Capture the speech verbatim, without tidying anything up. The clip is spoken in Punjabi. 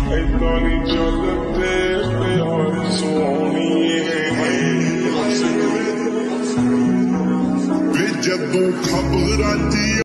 ਏਦਾਂ ਨੀ ਚੱਲਦੇ ਪਿਆਰ ਸੋਹਣੀਏ ਵੇ ਜਦੋਂ ਖਬਰਾਂ 'ਚ